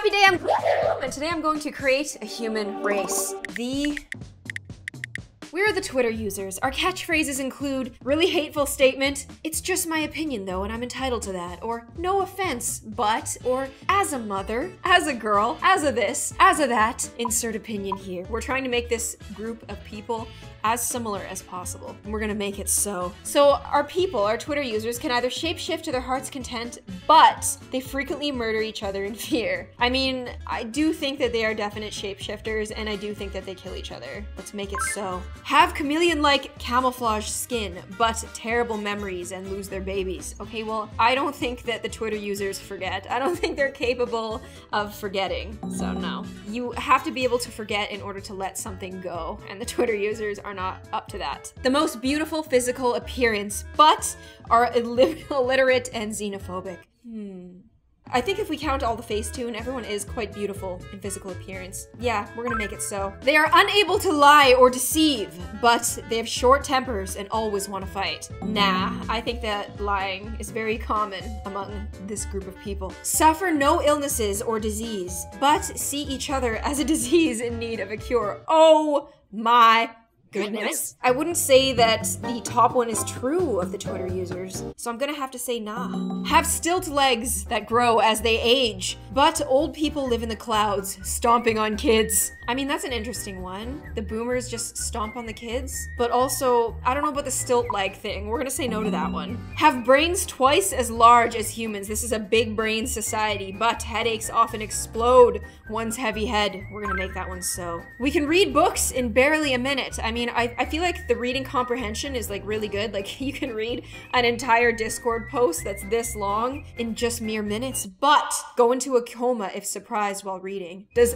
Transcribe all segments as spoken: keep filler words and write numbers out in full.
happy day, I'm Gloom, and today I'm going to create a human race. The We're the Twitter users. Our catchphrases include really hateful statement, it's just my opinion though and I'm entitled to that, or no offense, but, or as a mother, as a girl, as a this, as a that, insert opinion here. We're trying to make this group of people as similar as possible. And we're gonna make it so. So our people, our Twitter users, can either shapeshift to their heart's content, but they frequently murder each other in fear. I mean, I do think that they are definite shapeshifters, and I do think that they kill each other. Let's make it so. Have chameleon-like camouflage skin, but terrible memories and lose their babies. Okay, well, I don't think that the Twitter users forget. I don't think they're capable of forgetting, so no. You have to be able to forget in order to let something go, and the Twitter users are not up to that. The most beautiful physical appearance, but are illi- illiterate and xenophobic. Hmm. I think if we count all the Facetune, everyone is quite beautiful in physical appearance. Yeah, we're gonna make it so. They are unable to lie or deceive, but they have short tempers and always want to fight. Nah, I think that lying is very common among this group of people. Suffer no illnesses or disease, but see each other as a disease in need of a cure. Oh my goodness. I wouldn't say that the top one is true of the Twitter users, so I'm gonna have to say nah. Have stilt legs that grow as they age, but old people live in the clouds, stomping on kids. I mean, that's an interesting one. The boomers just stomp on the kids, but also, I don't know about the stilt leg thing. We're gonna say no to that one. Have brains twice as large as humans. This is a big brain society, but headaches often explode one's heavy head. We're gonna make that one so. We can read books in barely a minute. I mean, I, I feel like the reading comprehension is like really good. Like you can read an entire Discord post that's this long in just mere minutes, but go into a coma if surprised while reading. Does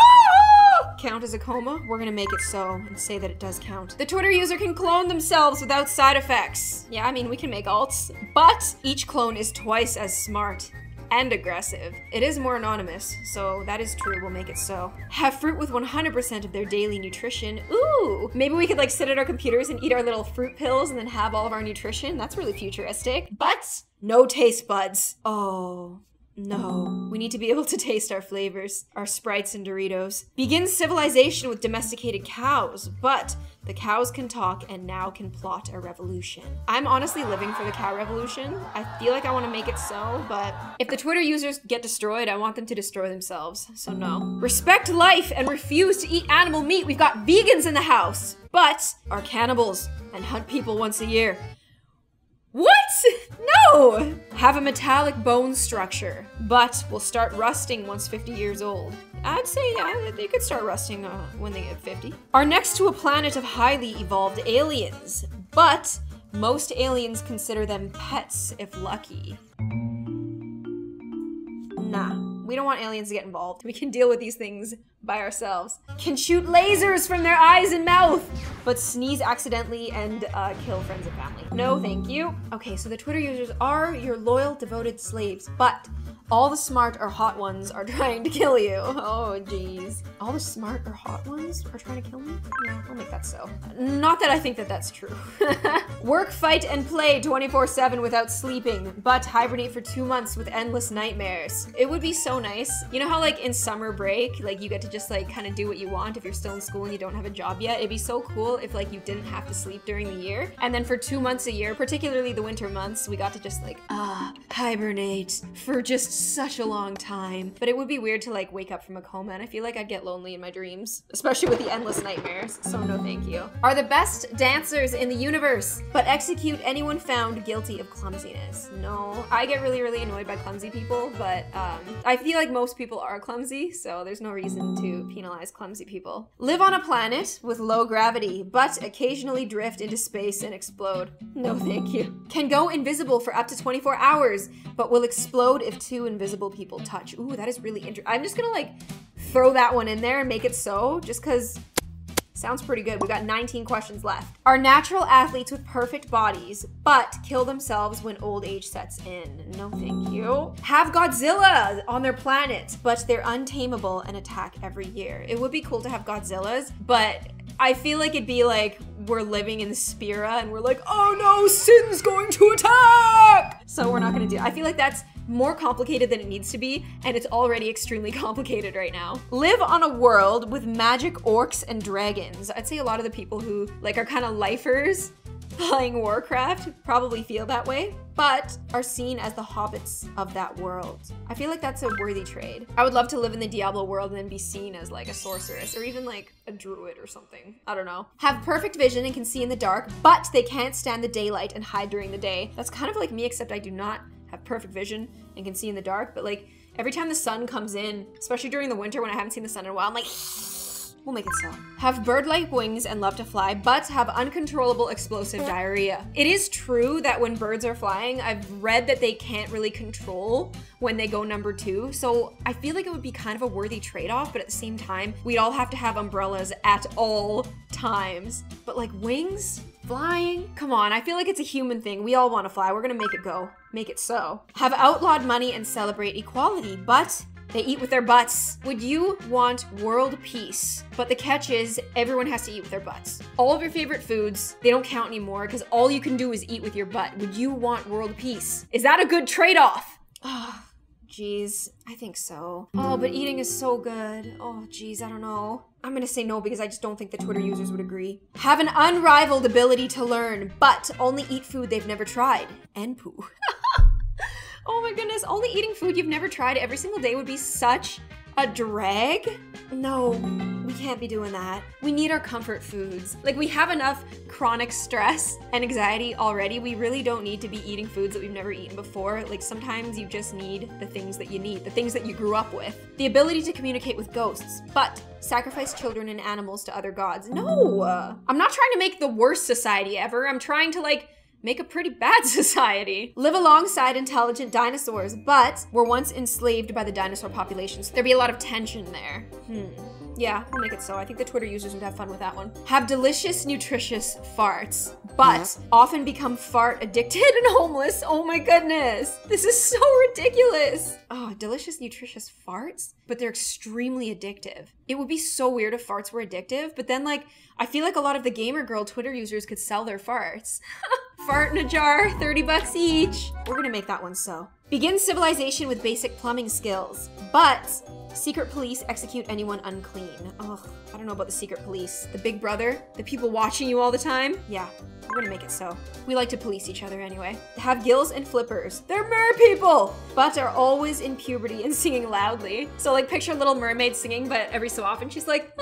ah! count as a coma? We're gonna make it so and say that it does count. The Twitter user can clone themselves without side effects. Yeah, I mean, we can make alts, but each clone is twice as smart and aggressive. It is more anonymous, so that is true, we'll make it so. Have fruit with one hundred percent of their daily nutrition. Ooh, maybe we could like sit at our computers and eat our little fruit pills and then have all of our nutrition. That's really futuristic. But no taste buds. Oh. No. We need to be able to taste our flavors, our Sprites and Doritos. Begin civilization with domesticated cows, but the cows can talk and now can plot a revolution. I'm honestly living for the cow revolution. I feel like I want to make it so, but if the Twitter users get destroyed, I want them to destroy themselves, so no. Respect life and refuse to eat animal meat. We've got vegans in the house, but are cannibals and hunt people once a year. What? No! Have a metallic bone structure, but will start rusting once fifty years old. I'd say yeah, they could start rusting uh, when they get fifty. Are next to a planet of highly evolved aliens, but most aliens consider them pets if lucky. Nah. We don't want aliens to get involved. We can deal with these things by ourselves. Can shoot lasers from their eyes and mouth, but sneeze accidentally and uh, kill friends and family. No, thank you. Okay, so the Twitter users are your loyal, devoted slaves, but all the smart or hot ones are trying to kill you. Oh, geez. All the smart or hot ones are trying to kill me? Yeah, I'll make that so. Not that I think that that's true. Work, fight, and play twenty-four seven without sleeping, but hibernate for two months with endless nightmares. It would be so nice. You know how like in summer break, like you get to just like kind of do what you want if you're still in school and you don't have a job yet? It'd be so cool if like you didn't have to sleep during the year. And then for two months a year, particularly the winter months, we got to just like, ah, hibernate for just such a long time. But it would be weird to like wake up from a coma, and I feel like I'd get lonely in my dreams, especially with the endless nightmares, so no thank you. Are the best dancers in the universe, but execute anyone found guilty of clumsiness. No, I get really, really annoyed by clumsy people, but um, I feel like most people are clumsy, so there's no reason to penalize clumsy people. Live on a planet with low gravity, but occasionally drift into space and explode. No thank you. Can go invisible for up to twenty-four hours, but will explode if two invisible people touch. Ooh, that is really interesting. I'm just gonna like throw that one in there and make it so, just cause sounds pretty good. We got nineteen questions left. Are natural athletes with perfect bodies, but kill themselves when old age sets in. No thank you. Have Godzilla on their planet, but they're untamable and attack every year. It would be cool to have Godzillas, but I feel like it'd be like we're living in Spira and we're like, oh no, Sin's going to attack! So we're not gonna do it. I feel like that's more complicated than it needs to be, and it's already extremely complicated right now. Live on a world with magic orcs and dragons. I'd say a lot of the people who like are kind of lifers playing Warcraft probably feel that way, but are seen as the hobbits of that world. I feel like that's a worthy trade. I would love to live in the Diablo world and then be seen as like a sorceress or even like a druid or something. I don't know. Have perfect vision and can see in the dark, but they can't stand the daylight and hide during the day. That's kind of like me, except I do not have perfect vision and can see in the dark, but like every time the sun comes in, especially during the winter when I haven't seen the sun in a while, I'm like, we'll make it so. Have bird-like wings and love to fly, but have uncontrollable explosive diarrhea. It is true that when birds are flying, I've read that they can't really control when they go number two. So I feel like it would be kind of a worthy trade-off, but at the same time, we'd all have to have umbrellas at all times. But like wings? Flying? Come on, I feel like it's a human thing. We all want to fly. We're gonna make it go. Make it so. Have outlawed money and celebrate equality, but they eat with their butts. Would you want world peace? But the catch is everyone has to eat with their butts. All of your favorite foods, they don't count anymore because all you can do is eat with your butt. Would you want world peace? Is that a good trade-off? Oh, geez, I think so. Oh, but eating is so good. Oh, geez, I don't know. I'm gonna say no because I just don't think the Twitter users would agree. Have an unrivaled ability to learn, but only eat food they've never tried. And poo. Oh my goodness, only eating food you've never tried every single day would be such a drag. No, we can't be doing that. We need our comfort foods. Like, we have enough chronic stress and anxiety already. We really don't need to be eating foods that we've never eaten before. Like, sometimes you just need the things that you need, the things that you grew up with. The ability to communicate with ghosts, but sacrifice children and animals to other gods. No, I'm not trying to make the worst society ever. I'm trying to like make a pretty bad society. Live alongside intelligent dinosaurs, but were once enslaved by the dinosaur populations. There'd be a lot of tension there. Hmm. Yeah, we'll make it so. I think the Twitter users would have fun with that one. Have delicious, nutritious farts, but often become fart addicted and homeless. Oh my goodness. This is so ridiculous. Oh, delicious, nutritious farts, but they're extremely addictive. It would be so weird if farts were addictive, but then like, I feel like a lot of the gamer girl Twitter users could sell their farts. Fart in a jar, thirty bucks each. We're gonna make that one so. Begin civilization with basic plumbing skills, but secret police execute anyone unclean. Ugh, I don't know about the secret police. The big brother, the people watching you all the time. Yeah, we're gonna make it so. We like to police each other anyway. Have gills and flippers. They're mer people, but are always in puberty and singing loudly. So like picture Little Mermaid singing, but every so often she's like,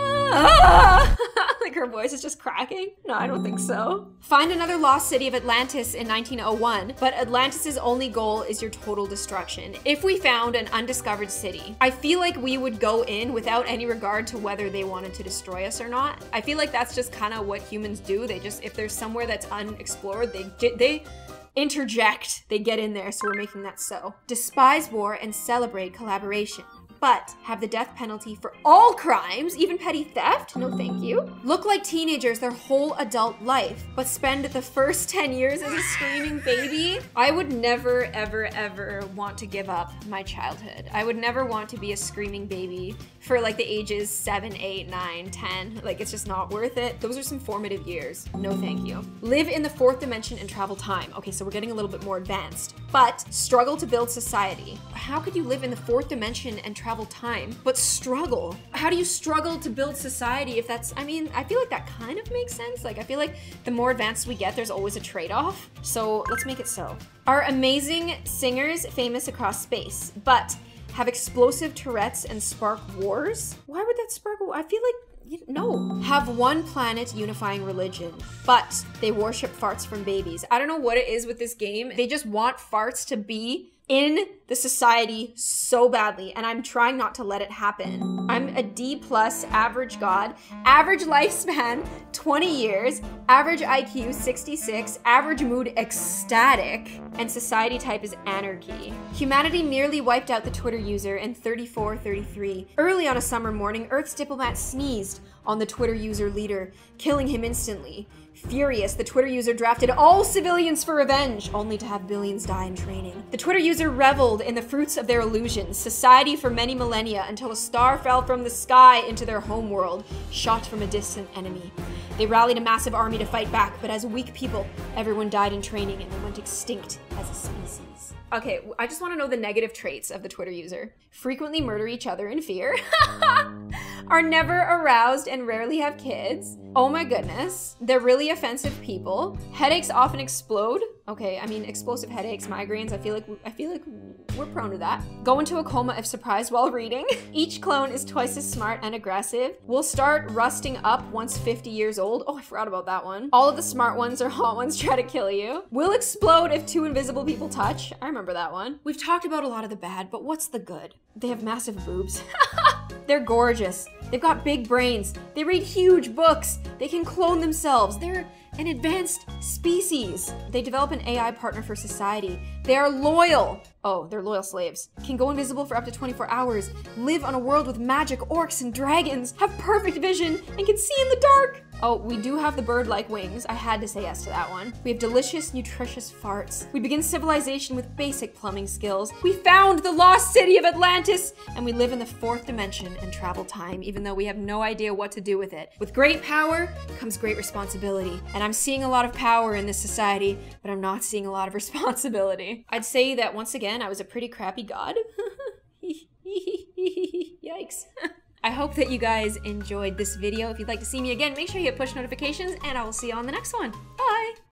ah. Like her voice is just cracking. No, I don't think so. Find another lost city of Atlantis in nineteen oh one, but Atlantis's only goal is your total destruction. If we found an undiscovered city, I feel like we would go in without any regard to whether they wanted to destroy us or not. I feel like that's just kind of what humans do. They just, if there's somewhere that's unexplored, they get, they interject, they get in there, so we're making that so. Despise war and celebrate collaboration, but have the death penalty for all crimes, even petty theft. No thank you. Look like teenagers their whole adult life, but spend the first ten years as a screaming baby. I would never, ever, ever want to give up my childhood. I would never want to be a screaming baby for like the ages seven, eight, nine, ten. Like, it's just not worth it. Those are some formative years. No thank you. Live in the fourth dimension and travel time. Okay, so we're getting a little bit more advanced, but struggle to build society. How could you live in the fourth dimension and travel travel time, but struggle? How do you struggle to build society if that's, I mean, I feel like that kind of makes sense. Like, I feel like the more advanced we get, there's always a trade-off. So let's make it so. Are amazing singers famous across space, but have explosive Tourette's and spark wars? Why would that spark? I feel like no. Have one planet unifying religion, but they worship farts from babies. I don't know what it is with this game. They just want farts to be in the society so badly, and I'm trying not to let it happen. I'm a D plus average god, average lifespan twenty years, average I Q sixty-six, average mood ecstatic, and society type is anarchy. Humanity nearly wiped out the Twitter user in thirty-four thirty-three. Early on a summer morning, Earth's diplomat sneezed on the Twitter user leader, killing him instantly. Furious, the Twitter user drafted all civilians for revenge, only to have billions die in training. The Twitter user reveled in the fruits of their illusions, society for many millennia, until a star fell from the sky into their homeworld, shot from a distant enemy. They rallied a massive army to fight back, but as weak people, everyone died in training and they went extinct as a species. Okay, I just want to know the negative traits of the Twitter user. Frequently murder each other in fear. Are never aroused and rarely have kids. Oh my goodness. They're really offensive people. Headaches often explode. Okay, I mean, explosive headaches, migraines, I feel like I feel like we're prone to that. Go into a coma if surprised while reading. Each clone is twice as smart and aggressive. Will start rusting up once fifty years old. Oh, I forgot about that one. All of the smart ones or hot ones try to kill you. Will explode if two invisible people touch. I remember that one. We've talked about a lot of the bad, but what's the good? They have massive boobs. They're gorgeous. They've got big brains. They read huge books. They can clone themselves. They're an advanced species. They develop an A I partner for society. They are loyal. Oh, they're loyal slaves. Can go invisible for up to twenty-four hours. Live on a world with magic orcs and dragons. Have perfect vision and can see in the dark. Oh, we do have the bird-like wings. I had to say yes to that one. We have delicious, nutritious farts. We begin civilization with basic plumbing skills. We found the lost city of Atlantis, and we live in the fourth dimension and travel time, even though we have no idea what to do with it. With great power comes great responsibility, and I'm seeing a lot of power in this society, but I'm not seeing a lot of responsibility. I'd say that once again, I was a pretty crappy god. Yikes. I hope that you guys enjoyed this video. If you'd like to see me again, make sure you hit push notifications, and I will see you on the next one. Bye!